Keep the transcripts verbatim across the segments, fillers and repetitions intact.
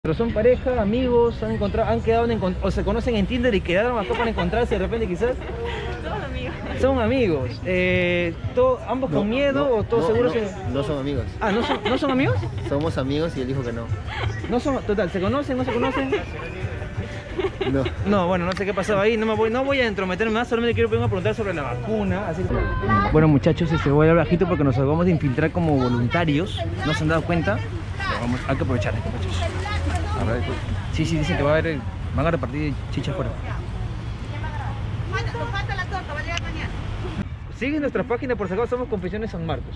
Pero son pareja, amigos, han encontrado, han quedado en, o se conocen en Tinder y quedaron acá para encontrarse de repente quizás. Somos amigos. Son amigos. Eh, todo, ¿Ambos no, con miedo no, o todos no, seguros? No, en... no son amigos. Ah, ¿no son, ¿no son amigos? Somos amigos y él dijo que no. No son, total, ¿se conocen? ¿No se conocen? No. No, bueno, no sé qué pasaba ahí, no me voy, no voy a entrometerme más, solamente quiero preguntar sobre la vacuna. Así que... Bueno, muchachos, este, voy a hablar bajito porque nos acabamos de infiltrar como voluntarios, no se han dado cuenta. Vamos, hay que aprovechar, hay que aprovechar. A ver, pues. Sí, sí, dicen que va a haber, van a repartir chicha afuera. Nos falta la torta, va a llegar mañana. Sigue nuestra página, por si acaso somos Confesiones San Marcos.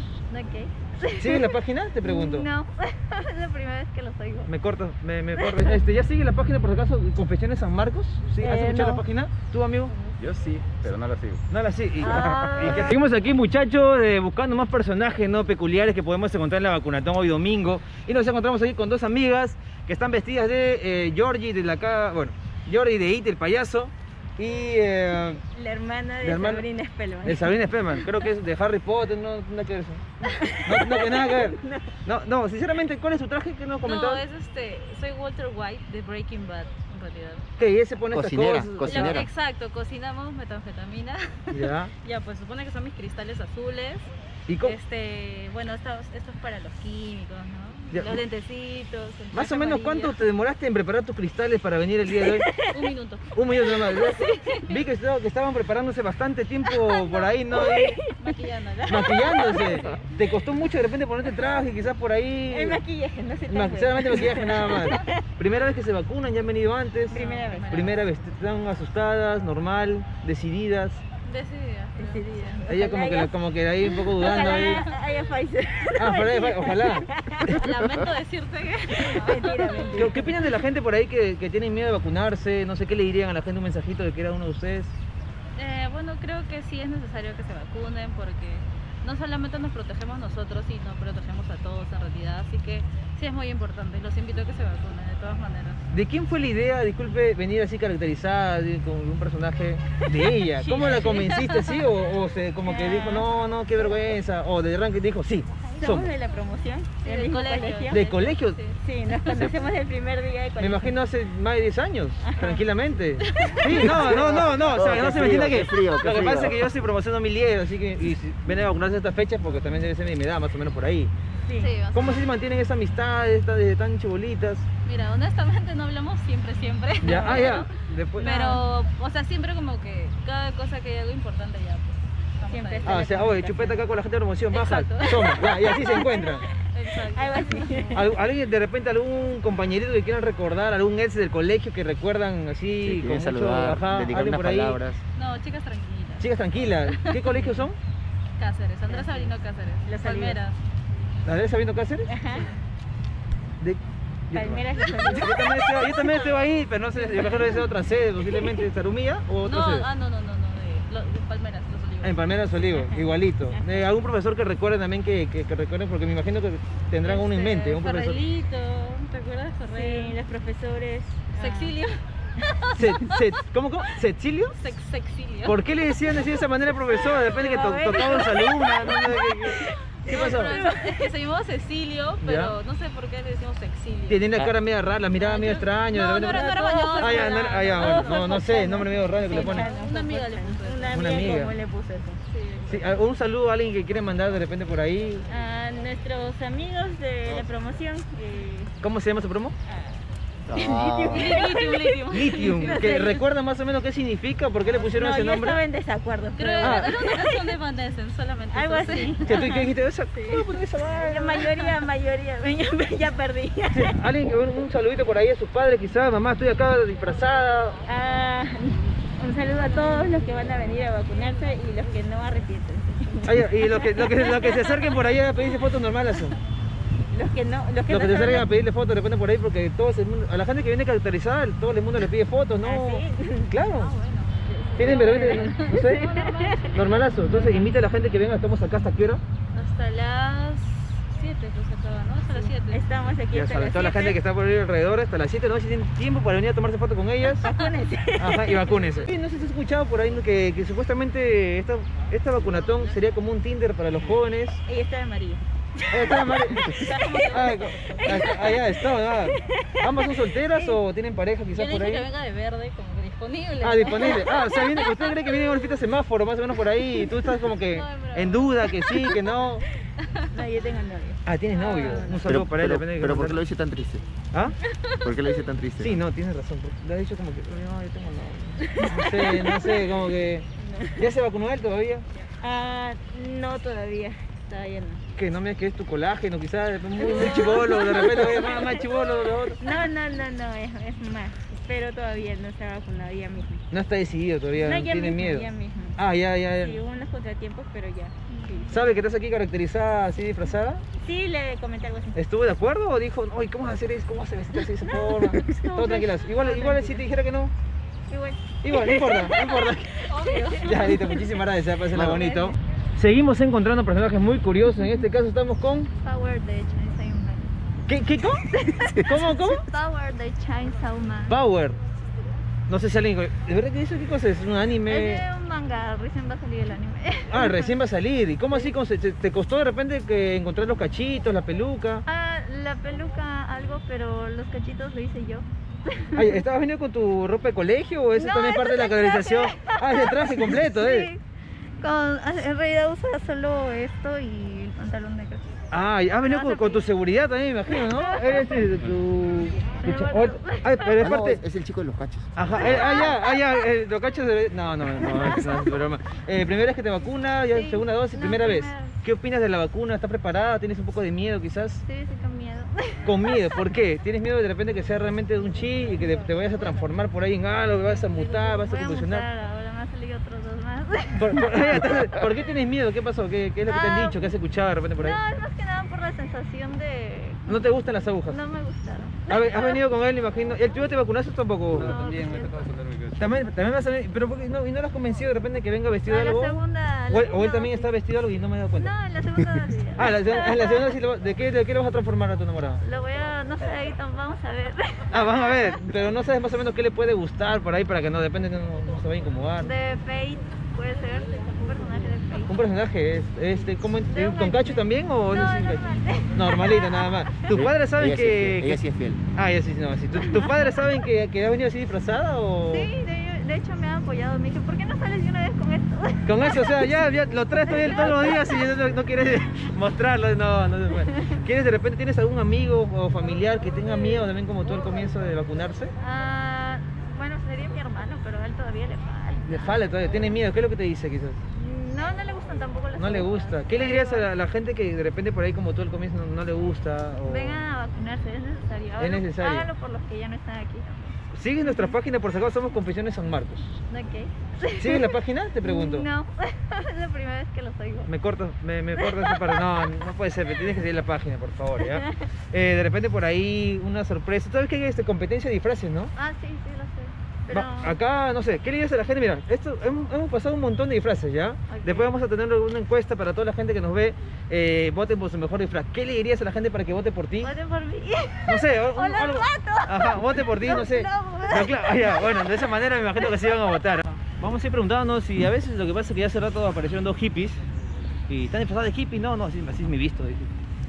Ok. ¿Sigue la página? Te pregunto. No, es la primera vez que los oigo. Me corto, me, me corto. Este, ¿ya sigue la página por si acaso Confesiones San Marcos? ¿Sí? ¿Has Eh, escuchado no. la página? ¿Tú, amigo? Yo sí, pero no la sigo. No la sí. Y, Ah. y que seguimos aquí, muchachos, eh, buscando más personajes no peculiares que podemos encontrar en la vacunatón hoy domingo. Y nos encontramos aquí con dos amigas que están vestidas de eh, Georgie de la ca... bueno, Georgie de It, el payaso. Y eh, La hermana de la hermana- Sabrina Spellman. de Sabrina Spellman, creo que es de Harry Potter, no nada que ver eso. No, no, que nada que ver. No, no, sinceramente, ¿cuál es su traje que nos comentaba? No, es este, soy Walter White de Breaking Bad, en realidad. Que ella se pone Cocinera, estas cosas. cocinera. Lo- exacto, cocinamos metanfetamina. Ya. Ya, pues supone que son mis cristales azules. ¿Y cómo? Este, bueno, esto, esto es para los químicos, ¿no? Ya. Los lentecitos. el Más traje o menos, amarillo. ¿cuánto te demoraste en preparar tus cristales para venir el día de hoy? Un minuto. Un millón de más. Vi que, estaba- que estaban preparándose bastante tiempo por ahí, ¿no? Maquillándola. Maquillándose. ¿Te costó mucho de repente ponerte traje, quizás por ahí? El maquillaje, no se Ma- te Solamente maquillaje nada más. Primera vez que se vacunan, ya han venido antes. Primera vez. Primera vez, están asustadas, normal, decididas. Decidida. creo. Ella como que, como que ahí un poco dudando ahí. Ojalá haya Pfizer. Ah, ojalá, ojalá. Lamento decirte que... Mentira, mentira. ¿Qué, qué opinan de la gente por ahí que, que tienen miedo de vacunarse? No sé, ¿qué le dirían a la gente un mensajito de que era uno de ustedes? Eh, bueno, creo que sí es necesario que se vacunen porque no solamente nos protegemos nosotros, sino protegemos a todos en realidad, así que sí es muy importante. Los invito a que se vacunen de todas maneras. ¿De quién fue la idea, disculpe, venir así caracterizada de- con un personaje de ella? ¿Cómo la convenciste, sí? ¿O, o se, como que dijo, no, no, qué vergüenza? ¿O de arranque dijo, sí, Somos somos? de la promoción, Sí, del del mismo colegio. colegio. ¿De colegio? Sí. Sí, nos conocemos el primer día de colegio. Me imagino hace más de diez años, tranquilamente. Sí, no, no, no, no, o sea, Oh, que no qué se me entienda frío, que... qué frío, qué Lo que frío. pasa es que yo estoy promocionando mi liebre, así que y si vienen a vacunarse a estas fechas porque también debe ser de mi edad, más o menos por ahí. Sí. Sí, o sea, ¿Cómo se mantienen esa amistad esta de tan chibolitas? mira, honestamente no hablamos siempre, siempre. Ya, ah, ya. ¿no? Después... Pero, o sea, siempre como que cada cosa que hay algo importante ya, pues, estamos Siempre ahí. está. Ah, o sea, oye, chupeta acá con la gente de promoción, baja, Exacto. toma, ya, y así se encuentran. Exacto. Algo así. Al- ¿Alguien de repente, algún compañerito que quieran recordar, algún ex del colegio que recuerdan así, Sí, con quieren mucho, saludar, ajá, dedicar alguien unas por ahí? palabras. No, chicas tranquilas. Chicas tranquilas, ¿qué colegios son? Cáceres, Andrés Sabrino Cáceres. Los Palmeras. ¿La de Sabiendo Cáceres? Ajá. De... yo- Palmeras de Yo también, estoy, yo también estoy ahí, pero no sé, yo imagino que sea otra sede, posiblemente Sarumía o otra No, sede. ah, no, no, no, no, de, lo- de Palmeras, Los Olivos. En Palmeras Olivos, igualito. Eh, ¿Algún profesor que recuerde también que, que, que recuerden? Porque me imagino que tendrán uno en Este, mente, un profesor. Ferrelito, ¿te acuerdas de Ferrel? Sí, los profesores. ah, Sexilio. Se- se- ¿Cómo, cómo? ¿Cecilio? Sex, sexilio. ¿Por qué le decían así de esa manera, profesor? Depende que to A ver. tocaba a sus alumnas, no sé qué, qué, ¿qué No, pasó? pero es que se llamaba Cecilio, pero no sé por qué le decimos Sexilio. Tiene la cara media rara, la mirada medio extraña. No, de no repente- era, no era mañoso. Ah, ya, no, era- ah, ya, bueno, no, no sé, nombre medio raro que le ponen. Una amiga le puso eso. Una Una amiga, amiga. como le puso eso. Sí. Sí, ah, un saludo a alguien que quiere mandar de repente por ahí. A nuestros amigos de la promoción. eh, ¿Cómo se llama su promo? ah, Ah, Litium, litium. Lithium, No que sé. recuerda más o menos qué significa, por qué le pusieron no, ese yo nombre. estaba en desacuerdo. Creo pero que Ah. era una canción de Evanescence, solamente. algo eso sé. así. O sea, ¿tú qué dijiste? Esa, ¿cómo poner esa vaina? La mayoría, mayoría, ya, ya perdí. Sí, alguien que un, un saludito por ahí a sus padres, quizás, mamá, estoy acá disfrazada. Ah, un saludo a todos los que van a venir a vacunarse y los que no arrepienten. Ay, y los que, lo que, lo que se acerquen por ahí a pedirse fotos normales son. Los que no, los que Los no que se acerquen a saben- pedirle fotos de repente por ahí, porque todo el mundo, a la gente que viene caracterizada, todo el mundo le pide fotos, ¿no? ¿Ah, sí? Claro. Ah, bueno. Tienen, pero no, no sé, normalazo. Entonces invita a la gente que venga, estamos acá hasta qué hora. Hasta las siete pues acaba, ¿no? Hasta las siete. Estamos aquí Ya hasta saben, las toda la gente que siete. está por ahí alrededor hasta las siete, no sé si tienen tiempo para venir a tomarse fotos con ellas. Vacúnense. Ajá, y vacúnense. Sí, no sé si has escuchado por ahí ¿no? que, que supuestamente esta, esta vacunatón sería como un Tinder para los jóvenes. Ella está de amarillo. Eh, está Mari- Ah, co- ah, ya está, ah. ¿Ambas son solteras o tienen pareja Yo quizás le por dije ahí? que venga de verde, como que disponible. Ah, disponible. Ah, o sea, viene, ¿usted cree que viene una fiesta semáforo más o menos por ahí? Y tú estás como que No, es broma. en duda, que sí, que no. No, yo tengo novio. Ah, tienes novio. Un saludo Pero, para él, pero, depende de qué pero ¿por qué contar. lo dice tan triste? ¿Ah? ¿Por qué lo dice tan triste? Sí, no, tienes razón. porque Le has dicho como que, no, yo tengo novio. No sé, no sé, como que. ¿Ya se vacunó él todavía? Ah, no todavía. Todavía no. Que no me que es tu colágeno, quizás muy, muy chivolo, de repente oye, más, más chivolo de lo otro. No, no, no, no, es, es más. Pero todavía no se ha vacunado ya mismo. No está decidido todavía, No, ya tiene mismo, miedo. ya mismo. Ah, ya, ya, Sí, ya. hubo unos contratiempos, pero ya. Sí. ¿Sabe que estás aquí caracterizada así disfrazada? Sí, le comenté algo así. ¿Estuvo de acuerdo o dijo, oye, ¿cómo vas a hacer eso? ¿Cómo vas a vestir así de esa forma? Todo tranquilas. Igual, igual si te dijera que no. Igual. Igual, no importa, no importa. Obvio. Ya, listo, muchísimas gracias, pásala Bueno. bonito. Seguimos encontrando personajes muy curiosos. En este caso estamos con. Power de Chainsaw Man. ¿Qué, qué, cómo? ¿Cómo, cómo? Power de Chainsaw Man. Power. No sé si alguien. ¿De verdad que eso qué cosa es? ¿Un anime? Es de un manga, recién va a salir el anime. Ah, recién va a salir. ¿Y cómo así? ¿Cómo se- te, te costó de repente que encontrar los cachitos, la peluca? Ah, la peluca algo, pero los cachitos lo hice yo. Ay, ¿estabas venido con tu ropa de colegio o eso No, también es parte de la eso es el caracterización? Ah, es el traje completo, ¿eh? Sí. Con, en realidad usa solo esto y el pantalón negro. Ah, y has venido con, con tu seguridad también, me imagino, ¿no? Eres este, tu... tu cha- o- Ay, pero es Ah, no, parte... es, es el chico de los cachos. Ajá, eh, ah, ya, ah, ya, eh, los cachos de... No, no, no, no, es broma. Eh, primera vez que te vacuna, ya Sí. segunda dosis, No, primera vez. primera. ¿Qué opinas de la vacuna? ¿Estás preparada? ¿Tienes un poco de miedo quizás? Sí, sí, con miedo. Con miedo, ¿por qué? ¿Tienes miedo de repente que sea realmente un chi y que te, te vayas a transformar por ahí en algo, que vas a mutar, vas a Voy a convulsionar? mutar, ahora me han salido otros dos más. ¿Por, por, ah, ya, ¿por qué tienes miedo? ¿Qué pasó? ¿Qué, qué es lo que te han Ah, dicho? ¿Qué has escuchado de repente por ahí? No, es más que nada por la sensación de... ¿No te gustan las agujas? No me gustaron. ¿Has ve- has venido con él, imagino? ¿El tuyo te vacunaste o tampoco? No, También me ha porque- tocado ponerme cachos. También, también vas a venir, pero ¿por qué no, ¿y no lo has convencido de repente que venga vestido No, de la algo? segunda... ¿O la él, o él segunda también dosis. está vestido de algo y no me he dado cuenta? No, en la segunda dosis. Ah, la, en la segunda sí, lo- ¿de qué, ¿de qué lo vas a transformar a tu enamorado? Lo voy a... No sé, ahí tam- vamos a ver. Ah, vamos a ver, pero no sabes más o menos qué le puede gustar por ahí para que no, depende, no, no se vaya a incomodar. De Fate, puede ser. Un personaje de Fate. Un personaje, es, este, ¿cómo, De un ¿con anime. cacho también o No, sin cacho? normal. Normalito, nada más. ¿Tus padres saben ella sí es que, fiel, que- Ella sí es fiel. Ah, ya sí, no, sí. ¿Tu- ¿Tus padres saben que, que has venido así disfrazada o...? Sí, de, de hecho me han apoyado. Me dije, ¿por qué no sales de una vez con esto? Con eso, o sea, ya, ya lo traes todavía todos los días y no, no quieres mostrarlo, no, no se puede. ¿Quieres de repente, tienes algún amigo o familiar que tenga miedo también como tú al comienzo de vacunarse? Ah, bueno, sería mi hermano, pero a él todavía le falta. Le falta todavía, tiene miedo, ¿qué es lo que te dice quizás? No, no le gustan tampoco las No le agujas. gusta. ¿Qué le dirías a la, la gente que de repente por ahí como tú al comienzo no, no le gusta? O... Vengan a vacunarse, es necesario. Háganlo- necesario. Háganlo por los que ya no están aquí. Sigue nuestra página, por si acaso somos Confesiones San Marcos. Ok. ¿Sigues la página? Te pregunto. No, es la primera vez que los oigo. Me cortas, me, me cortas esa parte. No, no puede ser, me tienes que seguir la página, por favor, ¿ya? Eh, de repente por ahí una sorpresa. ¿Sabes que hay este, competencia de disfraces, no? Ah, sí, sí, lo sé. Pero... Va, acá, no sé, ¿qué le dirías a la gente? Mira, esto, hemos, hemos pasado un montón de disfraces, ¿ya? Ok. Después vamos a tener una encuesta para toda la gente que nos ve. Eh, voten por su mejor disfraz. ¿Qué le dirías a la gente para que vote por ti? Voten por mí. No sé, un- ¡O los algo. mato! Ajá, vote por ti, no sé. No, no. Pero claro, ah, ya, bueno, de esa manera me imagino que se iban a votar. Vamos a ir preguntándonos si a veces lo que pasa es que ya hace rato aparecieron dos hippies y están disfrazados de hippie. No, no, así, así es mi visto. dice.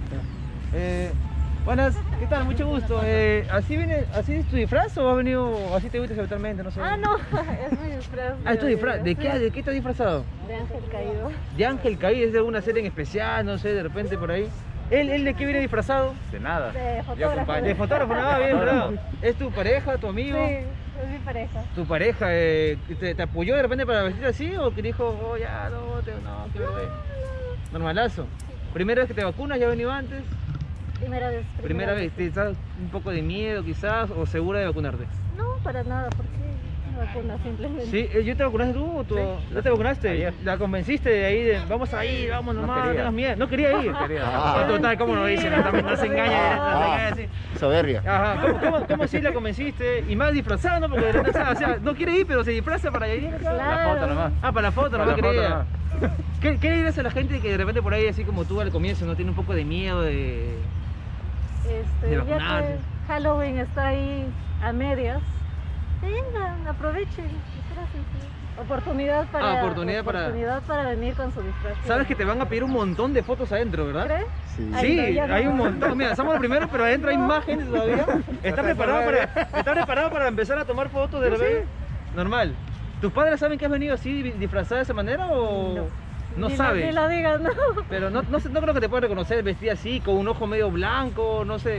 Eh, buenas, ¿qué tal? Mucho gusto. Eh, ¿así, viene, ¿Así es tu disfraz o has venido así te vistes habitualmente? No sé. Ah, no, es mi disfraz. Ah, es tu disfraz. ¿De qué, ¿De qué estás disfrazado? De ángel caído. ¿De Ángel Caído? ¿Es de alguna serie en especial? No sé, de repente por ahí. ¿Él, él de qué viene disfrazado? De nada. De Yo fotógrafo. acompaño. De fotógrafo, nada, bien, bravo. ¿Es tu pareja, tu amigo? Sí, es mi pareja. ¿Tu pareja eh, te, te apoyó de repente para vestir así o que dijo, oh ya, no, te, no, qué bebé? Normalazo. ¿Primera vez que te vacunas? ¿Ya has venido antes? Primera vez. ¿Primera vez? ¿Te estás un poco de miedo quizás o segura de vacunarte? No, para nada, porque me vacuna simplemente. Sí, eh, ¿yo te vacunaste tú o tú? ¿No te vacunaste? Ayer. ¿La convenciste de ahí de vamos a ir, vamos No nomás, no quería. tengas miedo? No quería ir. No quería. Ah. Total, ¿cómo lo dicen? No, también no se engaña, no se engaña así. Soberbia. Ajá, ¿cómo, cómo, cómo sí la convenciste? Y más disfrazada, ¿no? Porque de repente, o sea, no quiere ir, pero se disfraza para ir acá. La foto nomás. Ah, para la foto, no Para me la foto quería. nomás. ¿Qué, ¿Qué le dirías a la gente que de repente por ahí, así como tú al comienzo, no tiene un poco de miedo de... de Este, ya vacunarse? que Halloween está ahí a medias, Vengan, aprovechen. Disfrácense. Oportunidad para, Ah, oportunidad para- oportunidad para venir con su disfraz. Sabes que te van a pedir un montón de fotos adentro, ¿verdad? ¿Crees? Sí. Ay, Sí, no, ya no. hay un montón. Mira, somos los primeros, pero adentro hay más gente todavía. ¿Estás preparado para, ¿estás preparado para empezar a tomar fotos de bebé? Normal. ¿Tus padres saben que has venido así di- disfrazada de esa manera o no, Ni lo- sabes? Ni lo digas, no. Pero no, no, sé- no creo que te puedas reconocer vestida así, con un ojo medio blanco, no sé.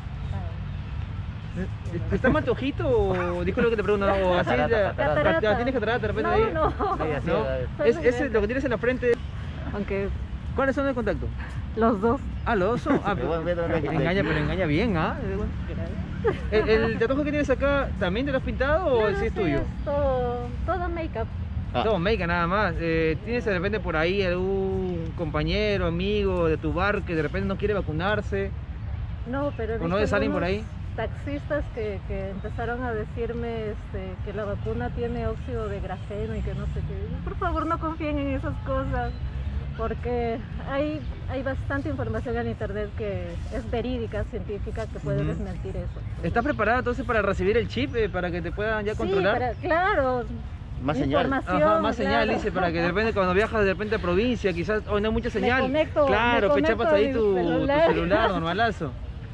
¿Estás mal tu ojito o disculpe que te pregunto? No, o así, Catarata, ya- catarata. ya ¿tienes catarata de repente No, ahí? no. Sí, así ¿No? es. Es, ese, lo que tienes en la frente. Aunque ¿Cuáles son de contacto? los dos. Ah, los dos son. Ah, Pero bueno, voy a traer una engaña, pero engaña bien, ¿ah? ¿El, el tatuaje que tienes acá también te lo has pintado o No, ese es sí, tuyo? es todo, todo make-up. Ah. Todo make nada más. Eh, ¿Tienes de repente por ahí algún compañero, amigo de tu bar que de repente no quiere vacunarse? No, pero he ¿O no visto ves a alguien por algunos ahí? taxistas que, que empezaron a decirme este, que la vacuna tiene óxido de grafeno y que no sé qué. Por favor, no confíen en esas cosas, porque hay, hay bastante información en internet que es verídica, científica, que puede Ujú. desmentir eso. ¿Estás preparada entonces para recibir el chip, eh, para que te puedan ya Sí, controlar? para- claro. Más señal. información, Ajá, más señal, claro. dice, para que de repente cuando viajas de repente a provincia, quizás hoy no hay mucha señal. conecto- claro, me pe, conecto chapas a ahí mi tu tu celular. celular, normalazo.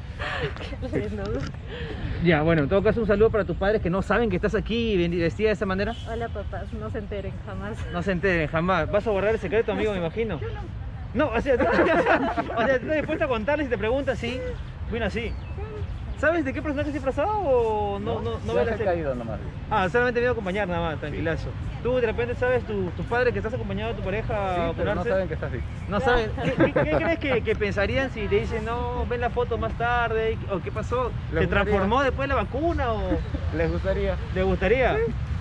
Bueno. Ya, bueno, en todo caso un saludo para tus padres que no saben que estás aquí vestida de esa manera. Hola papás, no se enteren jamás. No se enteren jamás. ¿Vas a borrar el secreto, amigo, me imagino? No, o sea, tú, o sea, ¿estás dispuesta a contarles y te preguntas si vino así? ¿Sabes de qué personaje es disfrazado o no, no, no, Yo ves la he serie? caído nomás. Ah, solamente vino a acompañar nada más, tranquilazo. ¿Tú de repente sabes tu- tus padres que estás acompañado de tu pareja a Sí, pero no vacunarse? saben que está así. No saben. ¿Qué, qué- qué crees que, que pensarían si te dicen, no, ven la foto más tarde? ¿O qué pasó? ¿Se Les gustaría. transformó después de la vacuna o ¿Les gustaría? le gustaría?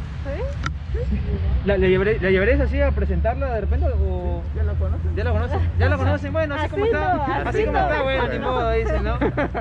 ¿Sí? ¿La, ¿Le, llevaré- ¿La llevarías así a presentarla de repente o...? ¿Ya la conocen? ¿Ya la conocen? ¿Ya la conocen? Bueno, así, Así como está. no, Así, así como no. está, bueno, ni modo, dice, ¿no?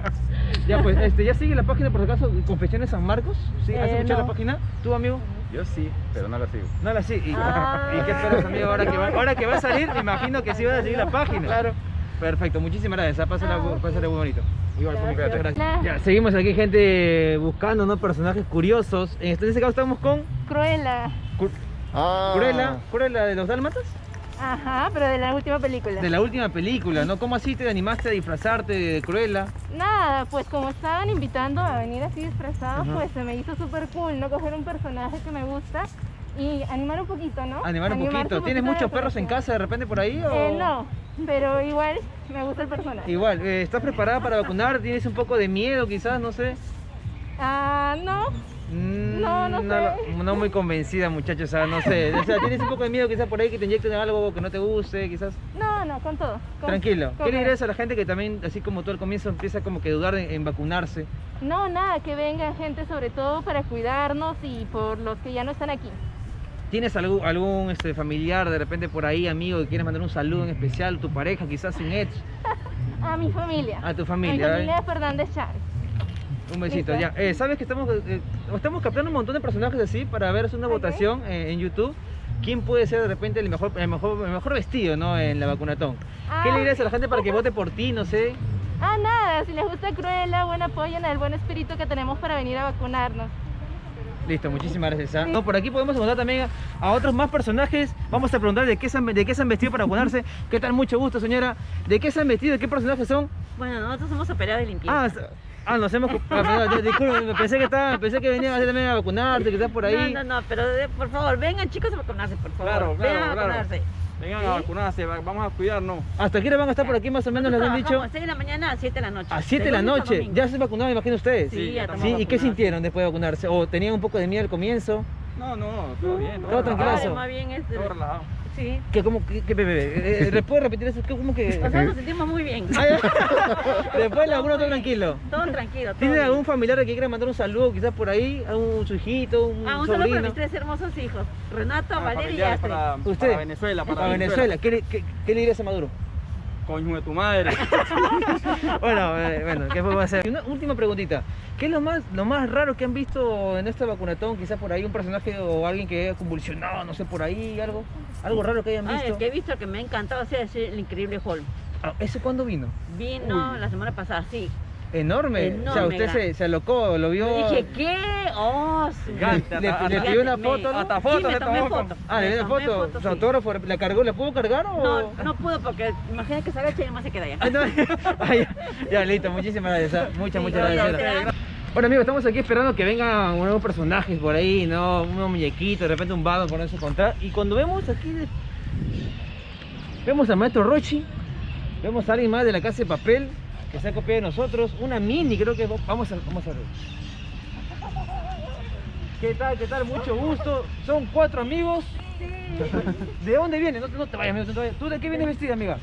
Ya pues, este, ¿ya sigue la página por si acaso Confesiones San Marcos? ¿Sí? ¿Has Eh, escuchado no. la página? ¿Tú, amigo? Yo sí, pero no la sigo. No la sigue. ¿Y, Ah. ¿y qué esperas, amigo? Ahora que, va, ahora que va a salir, me imagino que sí vas a seguir la página. Claro. Perfecto, muchísimas gracias. Pásala, Ah, pásala muy bonito. Igual, Gracias. cuídate. Gracias. Ya, seguimos aquí, gente, buscando, ¿no? Personajes curiosos. En este caso estamos con Cruella. Cu- Ah. Cruella, Cruella de los Dálmatas. Ajá, pero de la última película. De la última película, ¿no? ¿Cómo así te animaste a disfrazarte de Cruella? Nada, pues como estaban invitando a venir así disfrazados, Ajá. pues se me hizo súper cool, ¿no? Coger un personaje que me gusta y animar un poquito, ¿no? Animar un Animarse poquito. ¿Tienes de muchos perros en decoración. casa de repente por ahí? O... Eh, no, pero igual me gusta el personaje. Igual, eh, ¿estás preparada para vacunar? ¿Tienes un poco de miedo quizás? No sé. Ah, no, Mm, No, no sé. lo- no muy convencida, muchachos, o sea, no sé. O sea, ¿tienes un poco de miedo quizás por ahí que te inyecten algo que no te guste, quizás? no, no, con todo. con- Tranquilo. con- ¿Qué le dirías a la gente que también, así como tú al comienzo, empieza como que a dudar en, en vacunarse? No, nada, que venga gente sobre todo para cuidarnos y por los que ya no están aquí. ¿Tienes algún, algún este, familiar de repente por ahí, amigo, que quieres mandar un saludo en especial? ¿Tu pareja quizás sin ex? A mi familia. A tu A mi familia. ¿eh? familia de Fernández Chávez. Un besito, Listo. ya. Eh, ¿Sabes que estamos, eh, estamos captando un montón de personajes así para ver hacer una Ok. votación eh, en YouTube? ¿Quién puede ser de repente el mejor, el mejor, el mejor vestido, ¿no? En la vacunatón. ¿Qué Ah. le dirías a la gente para que vote por ti, no sé? Ah, nada, si les gusta Cruella, buen apoyen al buen espíritu que tenemos para venir a vacunarnos. Listo, muchísimas gracias. ¿ah? No, por aquí podemos encontrar también a, a otros más personajes. Vamos a preguntar de qué, se han, de qué se han vestido para vacunarse. ¿Qué tal? Mucho gusto, señora. ¿De qué se han vestido? ¿De qué personajes son? Bueno, nosotros somos operados de limpieza. Ah, s- ah nos hemos... ah, perdón, yo- disculpe, pensé que, estaba, pensé que venía también a vacunarte, que estás por ahí. No, no, no, pero de- por favor, vengan chicos a vacunarse, por favor. Claro, claro, vengan a claro. vacunarse. Vengan ¿Sí? a vacunarse, va- vamos a cuidarnos. ¿Hasta qué hora van a estar por aquí más o menos? ¿Les han Nosotros dicho? trabajamos seis de la mañana a siete de la noche. A siete de la lunes a noche. domingo. ¿Ya se vacunaron, me imagino ustedes? Sí, Sí, ya ya estamos Sí, ¿y qué vacunados. sintieron después de vacunarse? ¿O tenían un poco de miedo al comienzo? No, no, todo bien. Todo tranquilazo. Claro, más bien es... Todo relajado. Sí. ¿Qué, cómo, qué, qué, bebé? Eh, eh, ¿Puedes repetir eso? ¿Qué, ¿Cómo que...? O sea, nos sentimos muy bien. Ah, ya. Después de la vacuna todo tranquilo. Todo tranquilo. todo ¿Tiene bien. algún familiar que quiera mandar un saludo quizás por ahí? ¿A un su hijito, un, Ah, un saludo para sobrino? mis tres hermosos hijos. Renato, Para Valeria y familiares, Astrid. para, ¿Usted? para Venezuela, para, Para Venezuela. ¿Qué, le- qué, qué le dirías a Maduro? Coño de tu madre. Bueno, eh, bueno, ¿qué podemos hacer? Una última preguntita. ¿Qué es lo más, lo más raro que han visto en este vacunatón? Quizás por ahí un personaje o alguien que haya convulsionado, no sé, por ahí, algo. Algo raro que hayan Ah, visto. el que he visto que me ha encantado o sea, es el increíble Hulk. Ah, ¿ese cuándo vino? Vino Uy. la semana pasada, sí. Enorme. Enorme O sea, usted era. se, se alocó, lo vio. Yo dije, ¿qué? Oh, sí. Gigante, Le, hasta- le hasta- pidió una me- foto, ¿no? hasta Sí, fotos me se tomé tomó con- fotos. Ah, le Me dio una tomé foto. fotos, Su sí. autógrafo, ¿la cargó? ¿La pudo cargar o...? No, no pudo porque imagínate que se agacha y además se queda allá. Ah, no. Ah, ya, ya, listo, muchísimas gracias. ah, Muchas, Sí, muchas no, gracias. gracias. Bueno, amigos, estamos aquí esperando que vengan nuevos personajes por ahí, ¿no? Unos muñequitos, de repente un vago con eso contra. Y cuando vemos aquí, de- vemos al maestro Rochi, vemos a alguien más de la Casa de Papel que se ha copiado de nosotros, una mini, creo que vamos a, vamos a ver. ¿Qué tal? ¿Qué tal? Mucho gusto. Son cuatro amigos. ¿De dónde vienen? No, no te vayas, amigo, no te vayas. ¿Tú de qué vienes vestida, amiga?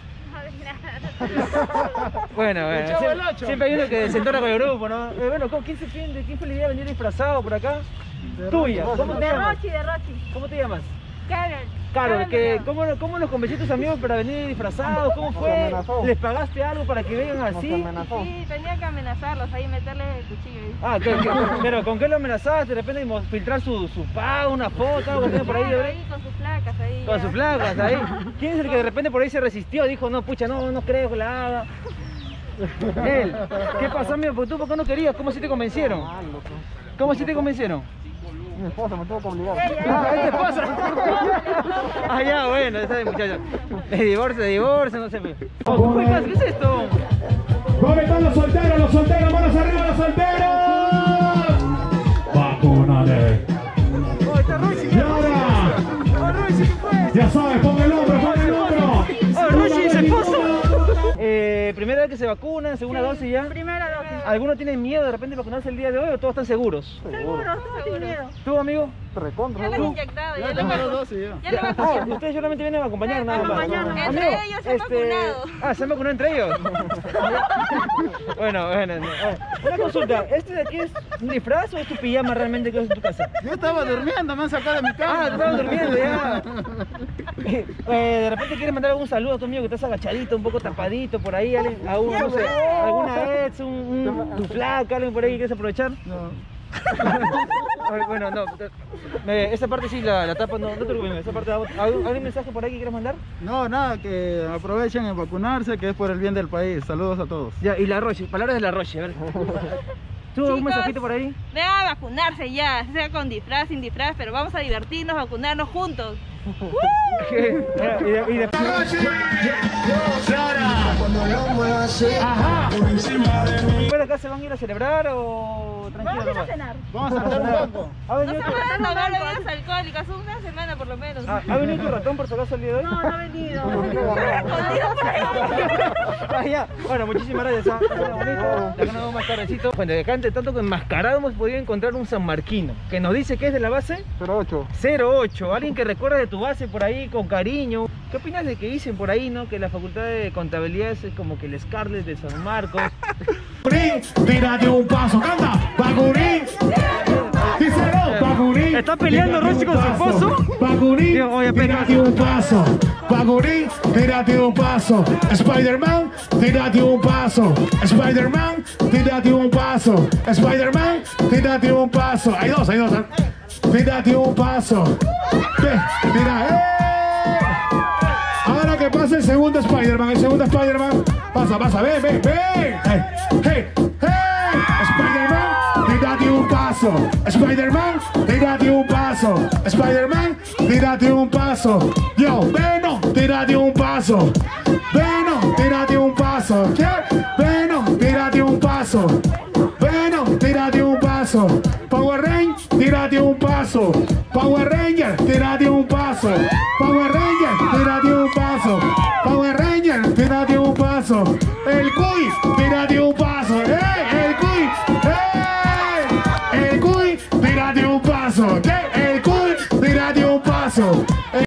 Bueno, bueno, siempre, siempre hay uno que se entona con el grupo, ¿no? Eh, bueno, ¿cómo- ¿quién, se, quién, de quién fue la idea de venir disfrazado por acá? Tuya. ¿Cómo te De llamas? Rochi, de Rochi. ¿Cómo te llamas? Carol. Carol, Carol que, León. ¿cómo, ¿cómo los convenciste tus amigos para venir disfrazados? ¿Cómo fue? ¿Les pagaste algo para que vengan así? Sí, tenía que amenazarlos ahí, meterles el cuchillo. ahí. Ah, ¿qué, qué- pero ¿con qué lo amenazaste? De repente mo- filtrar su, su pago, una foto, algo tiene por ahí, Claro, ¿verdad? ahí con sus placas ahí. Con ya. sus placas ahí. ¿Quién es el que de repente por ahí se resistió? Dijo, no, pucha, no, no creo que la haga. Él. ¿Qué pasó, amigo? ¿Por tú por qué no querías? ¿Cómo así te convencieron? ¿Cómo así te convencieron? Mi esposa me tuvo que obligar. Ah, ¿es tu esposa? Ah, ya, bueno, ya sabes, muchachos. De divorcio, de divorcio, no sé. Oh, ¿qué pasa? ¿Qué es esto? ¿Dónde están los solteros? Los solteros, manos arriba, los solteros. Vacúnate. Oh, está Rochi, Y ahora, oh, Rochi, ¿qué fue? ya sabes, pon el hombro, pon el hombro. Oh, Rochi y su esposo. Eh, primera vez que se vacunan, segunda dosis ya. Primera dosis. ¿Alguno tiene miedo de repente de vacunarse el día de hoy o todos están seguros? Seguro, todos sin miedo. ¿Tú, amigo? Ya lo han inyectado, ya lo Tengo han dos dosis ya. Ya lo Ah, ustedes solamente vienen a acompañar nada más. acompañarnos. Entre Amigo, ellos se han vacunado. Ah, ¿se han vacunado entre ellos? Bueno, bueno. ah, Una consulta, ¿este de aquí es un disfraz o es tu pijama realmente que es en tu casa? Yo estaba durmiendo, me han sacado de mi Ah, cama. te estabas durmiendo ya. Eh, de repente quieres mandar algún saludo a tu amigo que estás agachadito, un poco tapadito por ahí, alguien, a un, no sé, alguna ex, un, un, tu flaca, alguien por ahí que quieres aprovechar. No. Ay, bueno, no, me- esa parte sí la, la tapa, no, no te preocupes, esa parte, ¿algún, algún mensaje por ahí que quieras mandar? No, nada, que aprovechen en vacunarse, que es por el bien del país. Saludos a todos. Ya, y la Roche, palabras de la Roche, a ver. ¿Tú algún Chicos, mensajito por ahí? Vengan a vacunarse ya, sea con disfraz, sin disfraz, pero vamos a divertirnos, vacunarnos juntos. ¿Qué? Y de, y de... Ajá. ¿Después de acá se van a ir a celebrar o tranquilo Vamos a ir a nomás? cenar. Vamos a hacer un poco. ¿Ha venido, No tu, se van a tomar bebidas alcohólicas, una semana por lo menos. ah, ¿ha venido tu ratón por si acaso el día de hoy? No, no ha venido. Ah, ya. Bueno, muchísimas gracias. ¿ah? Bueno, bonito. La que nos vemos más tardecito. Bueno, de acá entre tanto que enmascarado hemos podido encontrar un sanmarquino que nos dice que es de la base cero ocho. cero ocho. Alguien que recuerda de tu base por ahí con cariño. ¿Qué opinas de que dicen por ahí, no? Que la facultad de contabilidad es como que el Scarlett de San Marcos. Bacurín, tírate un paso, canta. Bacurín. Díselo, Bacurín. ¿Está peleando Rochi con su esposo? Bacurín, Digo, oye, espera, tírate un paso. Bacurín, tírate un paso. Spider-Man, tírate un paso. Spider-Man, tírate un paso. Spider-Man, tírate un paso. Hay dos, hay dos. ¿eh? Tírate un paso. Ve, Mira, ¡eh! Ahora que pasa el segundo Spider-Man, el segundo Spider-Man. Pasa, pasa, ven, ven, ven. Hey, hey, hey. Spider-Man, tírate un paso. Spider-Man, tírate un paso. Spider-Man, tírate un paso. Yo, Venom, tírate un paso. Venom, tírate un paso. ¿Qué? Venom, tírate un paso. Venom, tírate un paso. Power Ranger, tírate un paso. Power Ranger, tírate un paso. Power Ranger, tírate un paso. Power Ranger, tírate un paso. El Cuy, tírate un paso. ¡Eh! El Cuy, ¡eh! El Cuy, tírate un paso. ¿Qué? El Cuy, tírate un paso.